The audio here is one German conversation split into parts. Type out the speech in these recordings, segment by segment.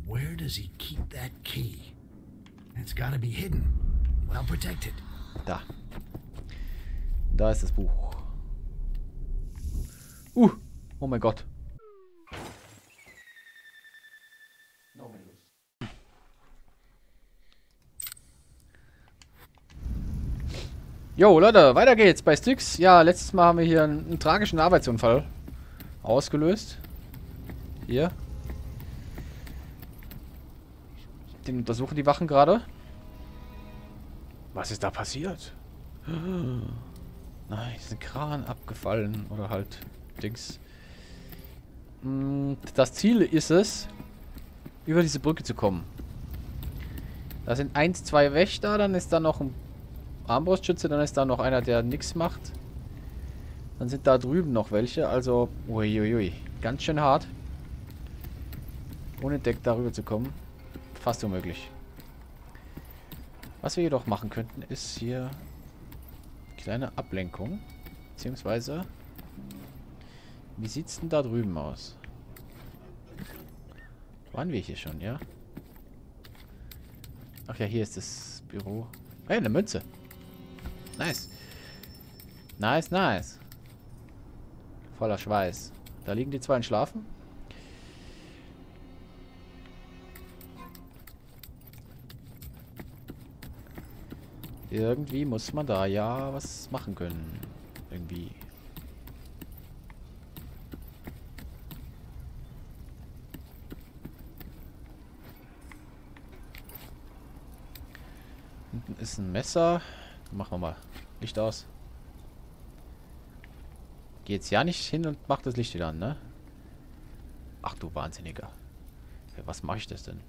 where does he keep that key? It's gotta be hidden. Well protected. Da. Da ist das Buch. Oh mein Gott. Jo, Leute, weiter geht's bei Styx. Ja, letztes Mal haben wir hier einen tragischen Arbeitsunfall ausgelöst. Hier. Den untersuchen die Wachen gerade. Was ist da passiert? Nein, ist ein Kran abgefallen. Oder halt Dings. Das Ziel ist es, über diese Brücke zu kommen. Da sind 1, 2 Wächter, dann ist da noch ein Armbrustschütze, dann ist da noch einer, der nichts macht. Dann sind da drüben noch welche, also uiuiui, ganz schön hart. Ohne Deck darüber zu kommen, fast unmöglich. Was wir jedoch machen könnten, ist hier kleine Ablenkung, beziehungsweise wie sieht's denn da drüben aus? Waren wir hier schon, ja? Ach ja, hier ist das Büro. Hey, eine Münze. Nice. Nice, nice. Voller Schweiß. Da liegen die zwei und schlafen. Irgendwie muss man da ja was machen können. Irgendwie. Hinten ist ein Messer. Machen wir mal. Licht aus. Geh jetzt ja nicht hin und mach das Licht wieder an, ne? Ach du Wahnsinniger. Für was mache ich das denn?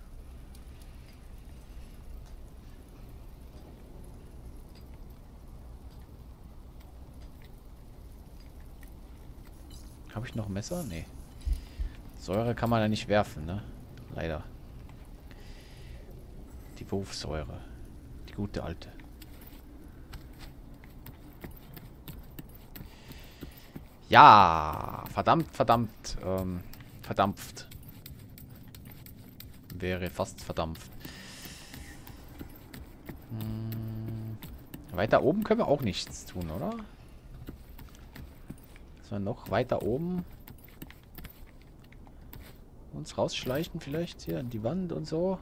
Habe ich noch ein Messer? Nee. Säure kann man ja nicht werfen, ne? Leider. Die Wurfsäure. Die gute alte. Ja, verdammt, verdammt, verdampft. Wäre fast verdampft. Weiter oben können wir auch nichts tun, oder? Dass wir noch weiter oben uns rausschleichen vielleicht hier an die Wand und so.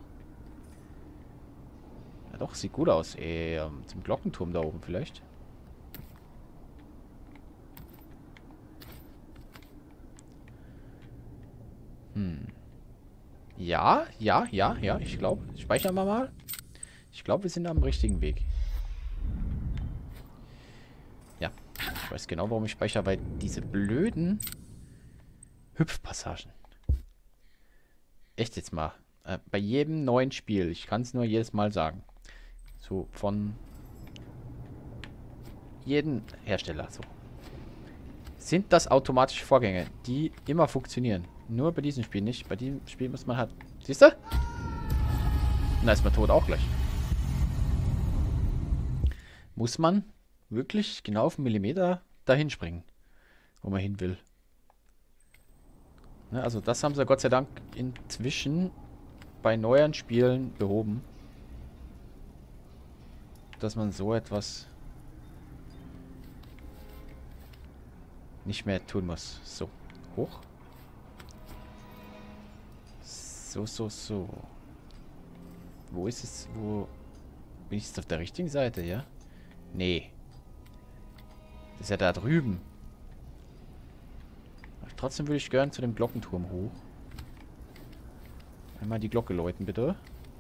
Ja doch, sieht gut aus. Zum Glockenturm da oben vielleicht. Ja, ich glaube. Speichern wir mal. Ich glaube, wir sind am richtigen Weg. Ja, ich weiß genau, warum ich speichere, weil diese blöden Hüpfpassagen. Echt jetzt mal. Bei jedem neuen Spiel. Ich kann es nur jedes Mal sagen. So von jedem Hersteller. So. Sind das automatische Vorgänge, die immer funktionieren. Nur bei diesem Spiel nicht. Bei diesem Spiel muss man halt... Siehst du? Und da ist man tot auch gleich. Muss man wirklich genau auf einen Millimeter dahin springen, wo man hin will. Ne, also das haben sie Gott sei Dank inzwischen bei neuen Spielen behoben. Dass man so etwas nicht mehr tun muss. So, hoch. So. Wo ist es? Wo bin ich jetzt auf der richtigen Seite, ja? Nee. Das ist ja da drüben. Aber trotzdem würde ich gern zu dem Glockenturm hoch. Einmal die Glocke läuten, bitte.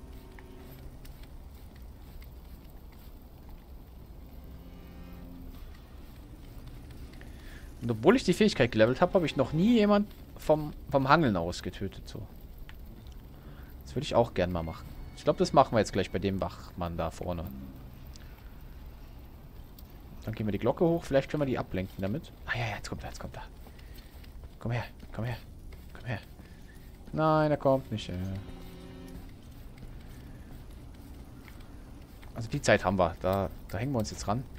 Und obwohl ich die Fähigkeit gelevelt habe, habe ich noch nie jemand vom Hangeln aus getötet. So. Das würde ich auch gern mal machen. Ich glaube, das machen wir jetzt gleich bei dem Wachmann da vorne. Dann gehen wir die Glocke hoch. Vielleicht können wir die ablenken damit. Ah ja, jetzt kommt er, Komm her. Nein, er kommt nicht. Also die Zeit haben wir. Da hängen wir uns jetzt ran.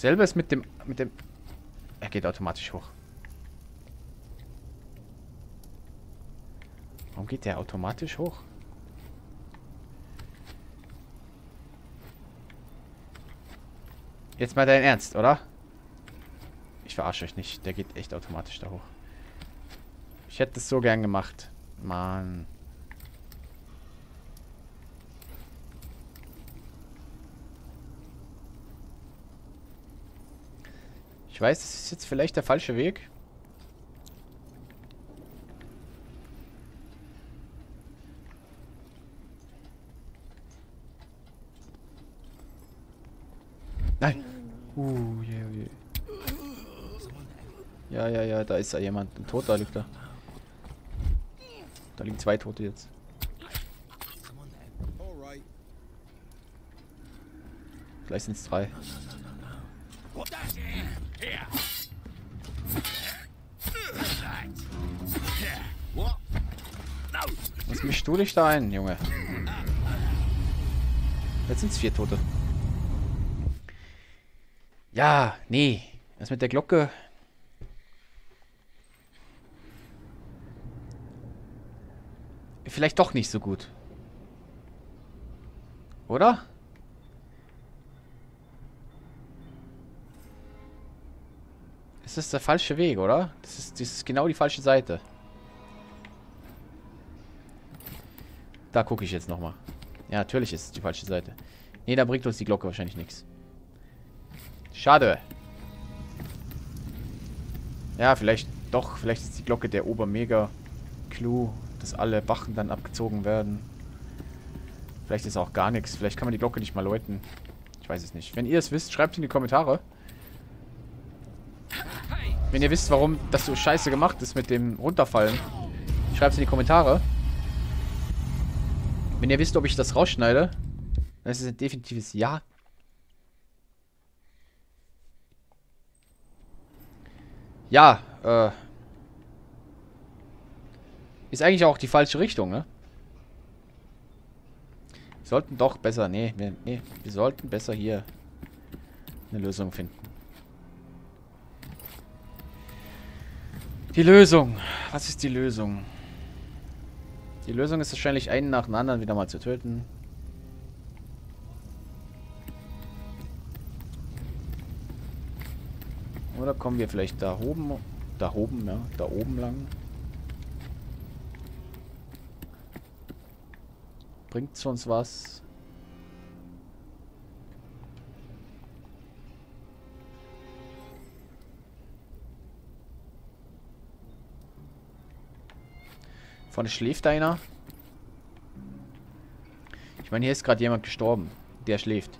Selber ist mit dem... Er geht automatisch hoch. Warum geht der automatisch hoch? Jetzt mal dein Ernst, oder? Ich verarsche euch nicht. Der geht echt automatisch da hoch. Ich hätte es so gern gemacht. Mann. Ich weiß, das ist jetzt vielleicht der falsche Weg. Nein. Je, je. Ja, da ist ja jemand. Ein Toter liegt da. Da liegen 2 Tote jetzt. Vielleicht sind es 3. Was mischst du dich da ein, Junge? Jetzt sind es 4 Tote. Ja, nee. Das mit der Glocke. Vielleicht doch nicht so gut. Oder? Das ist der falsche Weg, oder? Das ist genau die falsche Seite. Da gucke ich jetzt nochmal. Ja, natürlich ist es die falsche Seite. Nee, da bringt uns die Glocke wahrscheinlich nichts. Schade. Ja, vielleicht doch. Vielleicht ist die Glocke der Obermega-Clou, dass alle Wachen dann abgezogen werden. Vielleicht ist auch gar nichts. Vielleicht kann man die Glocke nicht mal läuten. Ich weiß es nicht. Wenn ihr es wisst, schreibt es in die Kommentare. Wenn ihr wisst, warum das so scheiße gemacht ist mit dem Runterfallen, schreibt es in die Kommentare. Wenn ihr wisst, ob ich das rausschneide, dann ist es ein definitives Ja. Ja, ist eigentlich auch die falsche Richtung, ne? Wir sollten doch besser, nee, wir sollten besser hier eine Lösung finden. Die Lösung. Was ist die Lösung? Die Lösung ist wahrscheinlich einen nach dem anderen wieder mal zu töten. Oder kommen wir vielleicht da oben lang. Bringt's uns was? Vorne schläft einer. Ich meine, hier ist gerade jemand gestorben. Der schläft.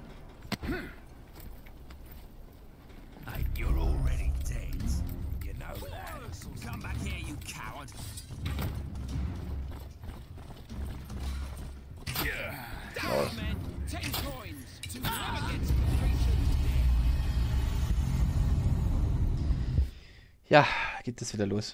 Ja, geht das wieder los.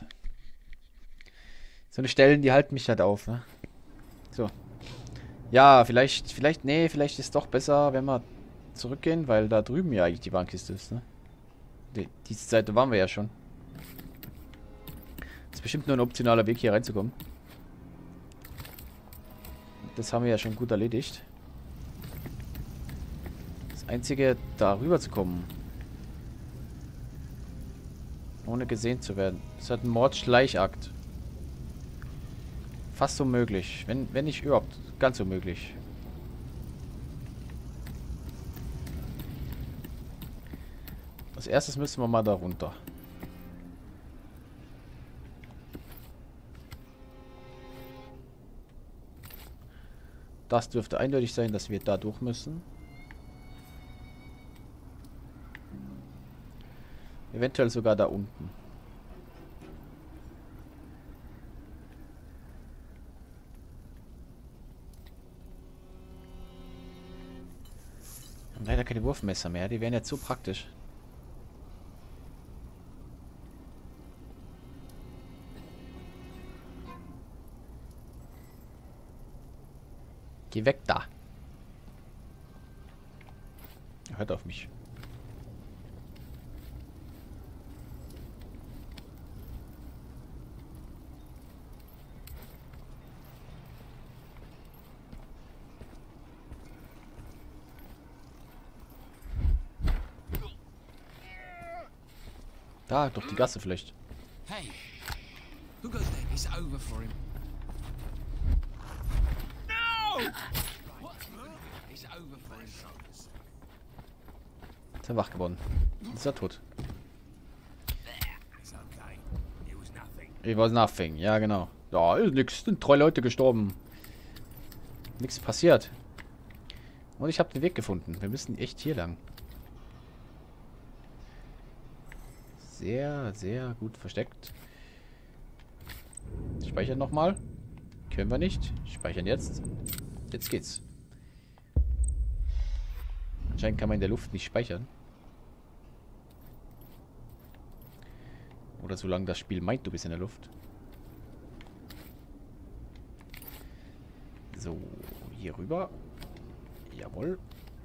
So eine Stellen, die halten mich halt auf, ne? So. Ja, vielleicht ist es doch besser, wenn wir zurückgehen, weil da drüben ja eigentlich die Warnkiste ist, ne? Diese Seite waren wir ja schon. Ist bestimmt nur ein optionaler Weg, hier reinzukommen. Das haben wir ja schon gut erledigt. Das Einzige, da rüber zu kommen. Ohne gesehen zu werden. Das ist halt ein Mordschleichakt. Fast unmöglich. Wenn nicht überhaupt ganz unmöglich. Als erstes müssen wir mal da runter. Das dürfte eindeutig sein, dass wir da durch müssen. Eventuell sogar da unten. Wir haben leider keine Wurfmesser mehr. Die wären jetzt so praktisch. Geh weg da. Hört auf mich. Da, durch die Gasse vielleicht. Hey, who goes there? It's over for him. No! What? It's over for him. Ist er wach geworden. Ist er tot. It's okay. It was nothing. It was nothing. Ja, genau. Ja, ist nix. Sind 3 Leute gestorben. Nichts passiert. Und ich habe den Weg gefunden. Wir müssen echt hier lang. Sehr, sehr gut versteckt. Speichern nochmal. Können wir nicht. Speichern jetzt. Jetzt geht's. Anscheinend kann man in der Luft nicht speichern. Oder solange das Spiel meint, du bist in der Luft. So, hier rüber. Jawohl.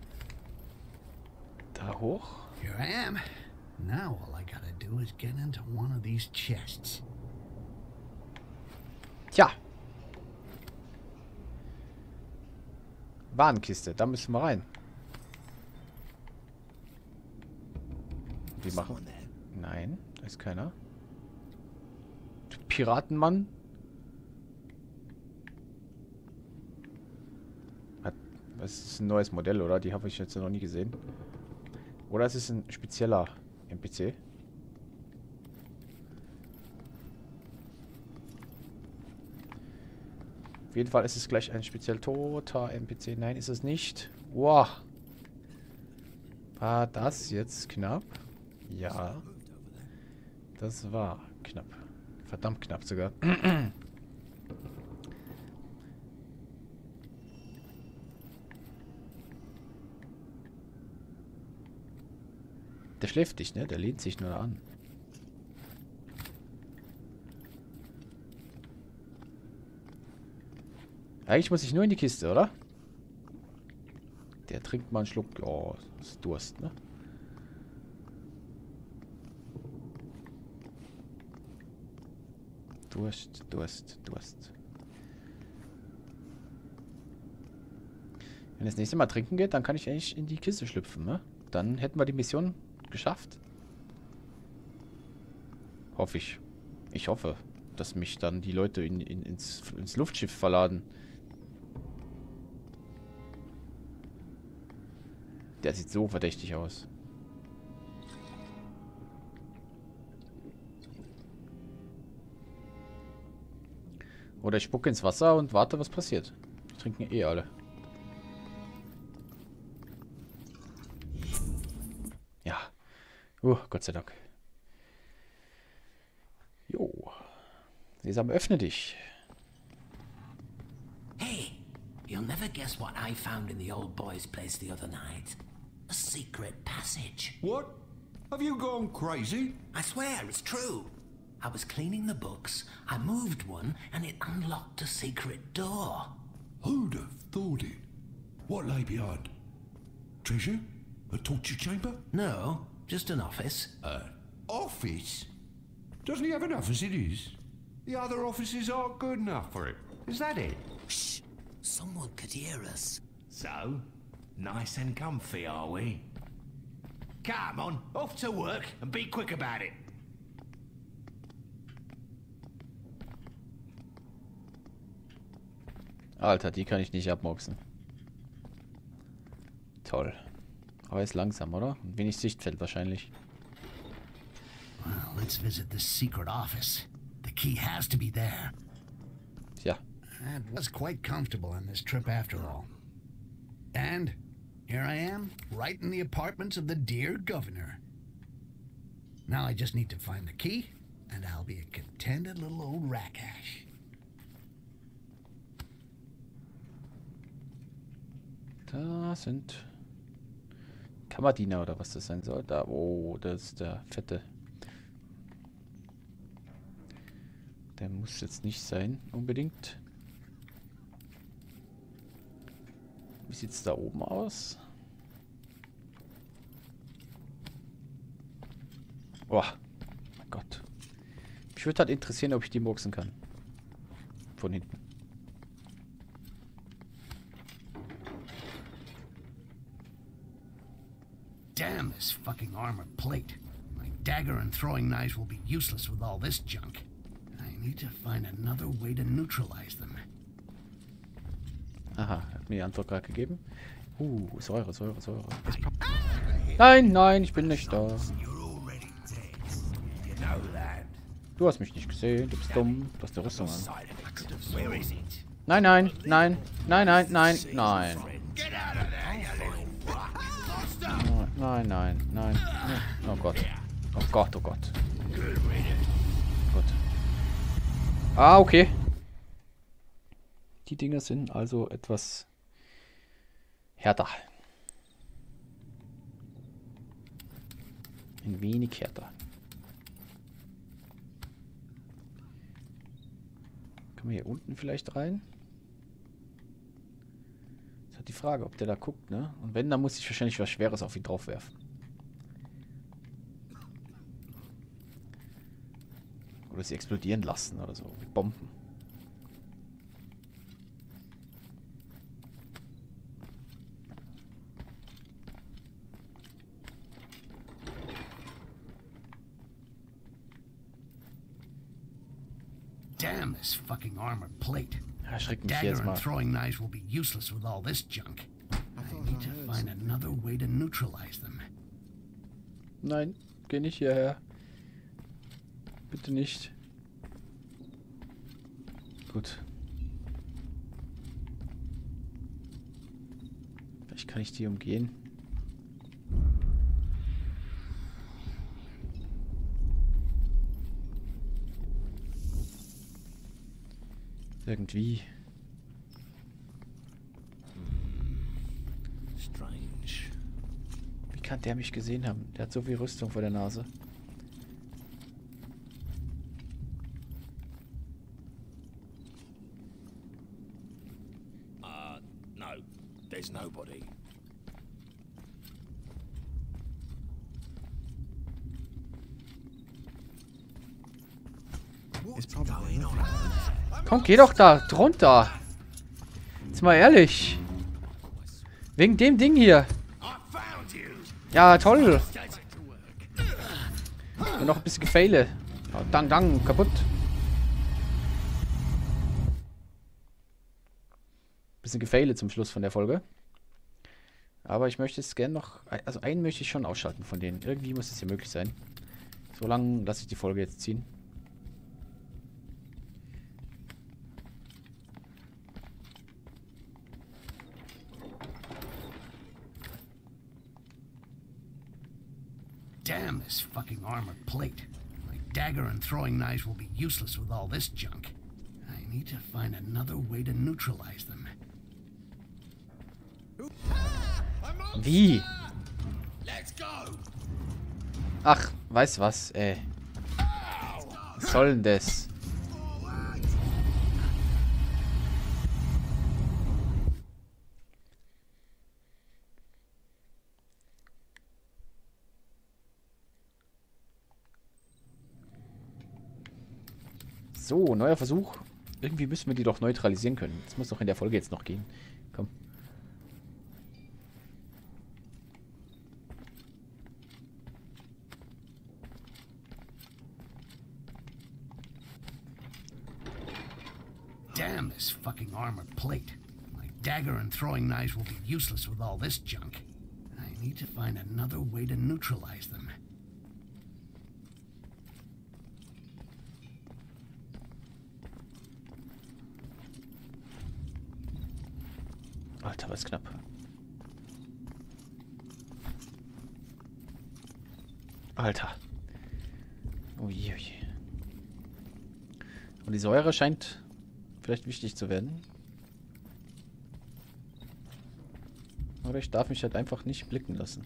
Da hoch. Here I am. Now all I gotta do is get into one of these chests. Tja. Warenkiste, da müssen wir rein. Wie machen? Nein, da ist keiner. Piratenmann. Das ist ein neues Modell, oder? Die habe ich jetzt noch nie gesehen. Oder es ist ein spezieller NPC. Auf jeden Fall ist es gleich ein speziell toter NPC. Nein, ist es nicht. Wow. War das jetzt knapp? Ja. Das war knapp. Verdammt knapp sogar. Der schläft nicht, ne? Der lehnt sich nur an. Eigentlich muss ich nur in die Kiste, oder? Der trinkt mal einen Schluck. Oh, ist Durst, ne? Durst, Durst, Durst. Wenn das nächste Mal trinken geht, dann kann ich eigentlich in die Kiste schlüpfen, ne? Dann hätten wir die Mission geschafft. Hoffe ich. Ich hoffe, dass mich dann die Leute ins Luftschiff verladen. Der sieht so verdächtig aus. Oder ich spucke ins Wasser und warte, was passiert. Die trinken eh alle. Ja. Gott sei Dank. Jo. Sesam, öffne dich. Hey, you'll never guess what I found in the old boy's place the other night. A secret passage. What? Have you gone crazy? I swear, it's true. I was cleaning the books, I moved one, and it unlocked a secret door. Who'd have thought it? What lay behind? Treasure? A torture chamber? No, just an office. Office? Doesn't he have enough as it is? The other offices aren't good enough for him. Is that it? Shh, someone could hear us. So, nice and comfy, are we? Come on, off to work and be quick about it. Alter, die kann ich nicht abmoxen. Toll. Aber er ist langsam, oder? Und wenig Sichtfeld wahrscheinlich. Well, let's visit this secret office. The key has to be there. Tja. That was quite comfortable on this trip after all. And here I am, right in the apartments of the dear governor. Now I just need to find the key, and I'll be a contented little old Rakash. Da sind Kammerdiener oder was das sein soll. Da, oh, das ist der Fette. Der muss jetzt nicht sein, unbedingt. Wie sieht es da oben aus? Oh, mein Gott. Mich würde halt interessieren, ob ich die murksen kann. Von hinten. Damn this fucking armor plate. My dagger and throwing knives will be useless with all this junk. I need to find another way to neutralize them. Aha, hat mir die Antwort gerade gegeben. Säure. Nein, nein, ich bin nicht da. Du hast mich nicht gesehen, du bist dumm, du hast die Rüstung an. Nein, nein, nein, nein, nein, nein, nein. Nein, nein, nein. Oh Gott. Oh Gott, oh Gott. Gut. Ah, okay. Die Dinger sind also etwas härter. Ein wenig härter. Können wir hier unten vielleicht rein? Das ist halt die Frage, ob der da guckt, ne? Und wenn, dann muss ich wahrscheinlich was Schweres auf ihn drauf werfen. Oder sie explodieren lassen oder so. Mit Bomben. Damn this fucking armored plate. Erschreckt mich Dagger jetzt and mal. throwing knives will be useless with all this junk. I need to find another way to neutralize them. Nein, geh nicht hierher. Bitte nicht. Gut. Vielleicht kann ich die umgehen. Irgendwie. Strange. Wie kann der mich gesehen haben? Der hat so viel Rüstung vor der Nase. No, there's nobody. Komm, geh doch da drunter. Jetzt mal ehrlich. Wegen dem Ding hier. Ja, toll. Und noch ein bisschen Gefehle. Oh, dang, kaputt. Bisschen Gefehle zum Schluss von der Folge. Aber ich möchte es gerne noch... Also einen möchte ich schon ausschalten von denen. Irgendwie muss es ja möglich sein. So lange lasse ich die Folge jetzt ziehen. Damn this fucking armored plate. My dagger and throwing knives will be useless with all this junk. I need to find another way to neutralize them. Wie? Ach, weißt was, ey. Was soll denn das? So, neuer Versuch. Irgendwie müssen wir die doch neutralisieren können. Das muss doch in der Folge jetzt noch gehen. Komm. Damn this fucking armored plate. My dagger and throwing knives will be useless with all this junk. I need to find another way to neutralize them. Alter, was knapp. Alter. Ui. Und die Säure scheint vielleicht wichtig zu werden. Oder ich darf mich halt einfach nicht blicken lassen.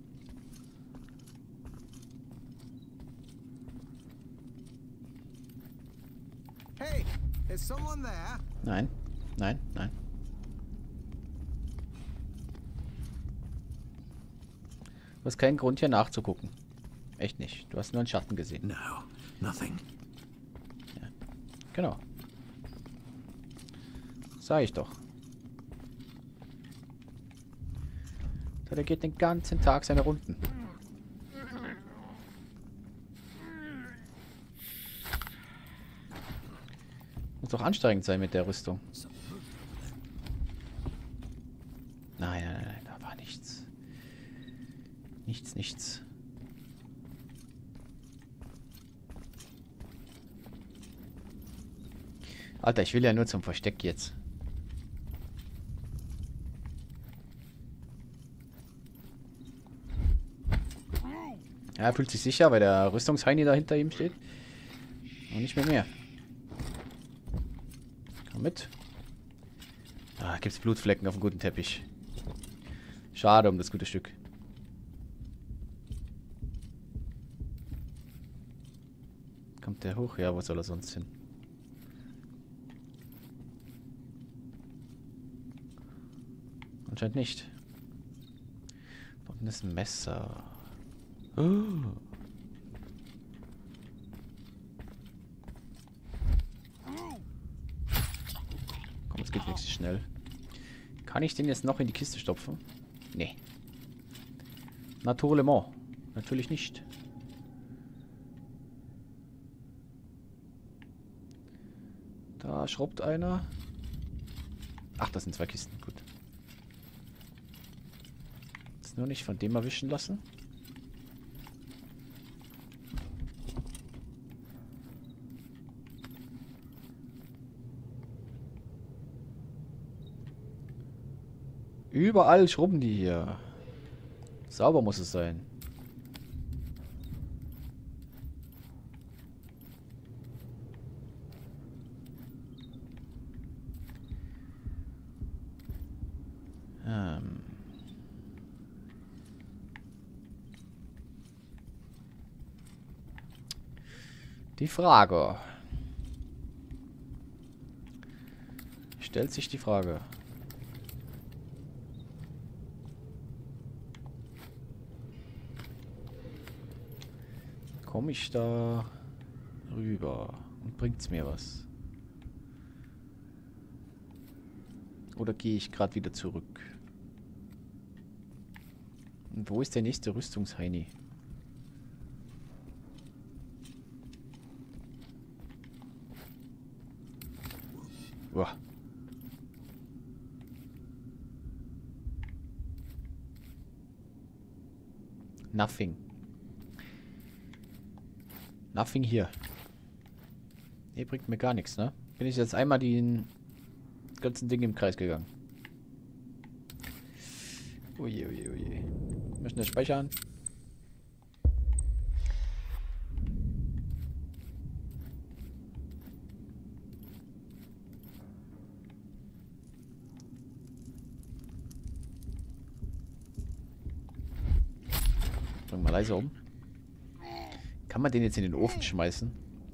Hey, is someone there? Nein, nein, nein. Du hast keinen Grund hier nachzugucken. Echt nicht. Du hast nur einen Schatten gesehen. No, nothing. Ja. Genau. Sag ich doch. So, der geht den ganzen Tag seine Runden. Muss doch anstrengend sein mit der Rüstung. Nein, nein, nein, da war nichts. Nichts, nichts. Alter, ich will ja nur zum Versteck jetzt. Ja, er fühlt sich sicher, weil der Rüstungsheini da hinter ihm steht. Und nicht mehr. Komm mit. Da gibt's Blutflecken auf dem guten Teppich. Schade um das gute Stück. Kommt der hoch? Ja, wo soll er sonst hin? Anscheinend nicht. Da unten ist ein Messer. Oh. Komm, es geht wenigstens schnell. Kann ich den jetzt noch in die Kiste stopfen? Nee. Naturellement. Natürlich nicht. Da schraubt einer. Ach, das sind 2 Kisten. Gut. Jetzt nur nicht von dem erwischen lassen. Überall schrubben die hier. Sauber muss es sein. Die Frage. Stellt sich die Frage. Komme ich da rüber und bringt's mir was? Oder gehe ich gerade wieder zurück? Und wo ist der nächste Rüstungsheini? Uah. Nothing. Nothing hier. Nee, bringt mir gar nichts, ne? Bin ich jetzt einmal die ganzen Dinge im Kreis gegangen. Oje, oje, oje. Mal schnell speichern. Bring mal leise um. Kann man den jetzt in den Ofen schmeißen?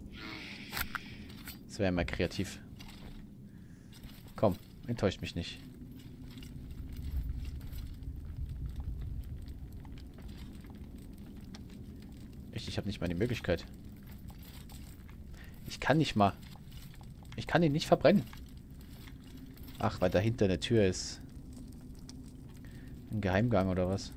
Das wäre mal kreativ. Komm, enttäuscht mich nicht. Echt, ich habe nicht mal die Möglichkeit. Ich kann nicht mal. Ich kann ihn nicht verbrennen. Ach, weil dahinter eine Tür ist. Ein Geheimgang oder was?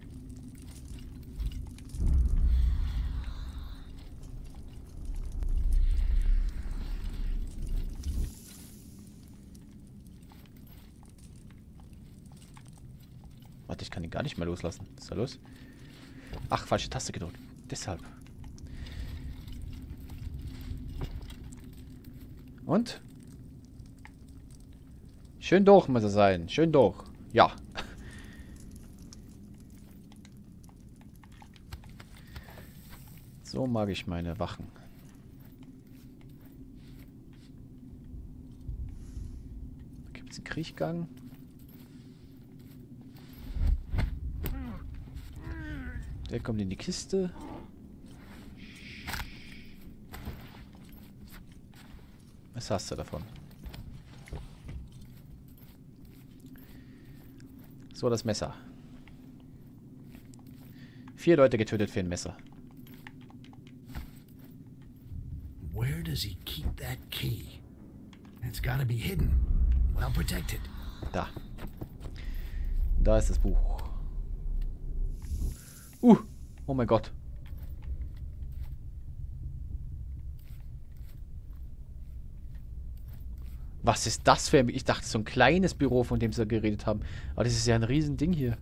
Warte, ich kann ihn gar nicht mehr loslassen. Was ist da los? Ach, falsche Taste gedrückt. Deshalb. Und? Schön durch muss er sein. Schön durch. Ja. So mag ich meine Wachen. Da gibt es einen Kriechgang. Der kommt in die Kiste. Was hast du davon? So, das Messer. 4 Leute getötet für ein Messer. Where does he keep that key? It's gotta be hidden. Well protected. Da. Da ist das Buch. Oh mein Gott. Was ist das für ein... Ich dachte, so ein kleines Büro, von dem sie da geredet haben. Aber das ist ja ein Riesending hier.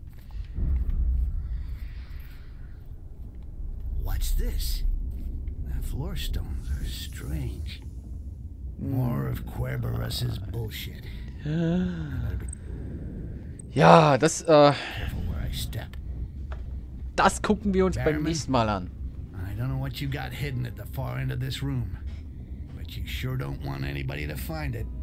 What's this? The floor stones are strange. More of Querberus's bullshit. Ja, das, Careful where I step. das gucken wir uns beim Barrowman? nächsten Mal an. I don't know what you got hidden at the far end of this room, but you sure don't want anybody to find it.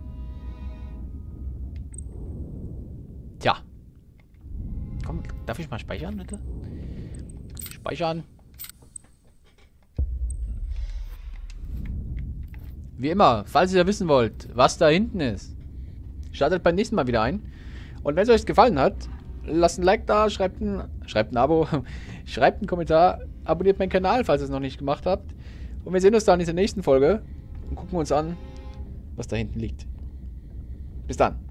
Tja. Komm, darf ich mal speichern, bitte? Speichern. Wie immer, falls ihr wissen wollt, was da hinten ist, startet beim nächsten Mal wieder ein. Und wenn es euch gefallen hat, lasst ein Like da, schreibt ein Abo, schreibt einen Kommentar, abonniert meinen Kanal, falls ihr es noch nicht gemacht habt. Und wir sehen uns dann in der nächsten Folge und gucken uns an, was da hinten liegt. Bis dann.